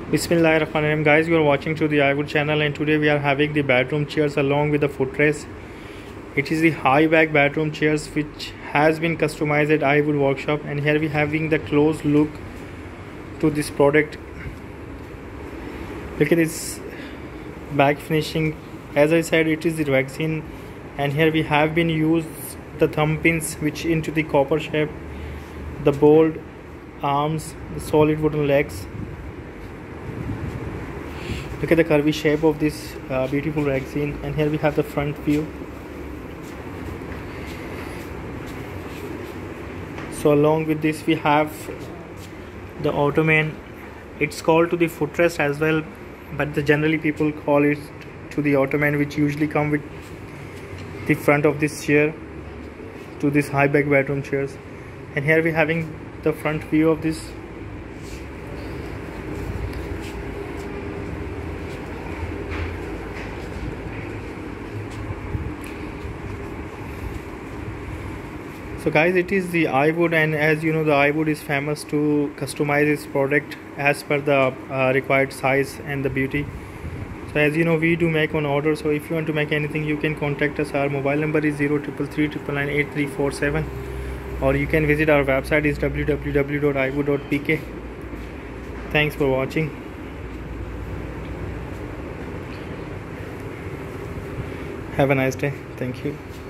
Bismillahirrahmanirrahim. Guys, you are watching to the iWood channel, and today we are having the bedroom chairs along with the footrest. It is the high back bedroom chairs which has been customized at iWood workshop, and here we having the close look to this product. Look at this back finishing. As I said, it is the resin, and here we have been used the thumb pins which into the copper shape, the bold arms, the solid wooden legs. Look at the curvy shape of this beautiful resin, and here we have the front view. So along with this we have the ottoman. It's called to the footrest as well, but generally people call it to the ottoman, which usually come with the front of this chair to this high back bedroom chairs. And here we having the front view of this. So guys, it is the iWood, and as you know, the iWood is famous to customize its product as per the required size and the beauty. So as you know, we do make on order, so if you want to make anything, you can contact us. Our mobile number is 0333998347, or you can visit our website is www.iwood.pk. Thanks for watching. Have a nice day. Thank you.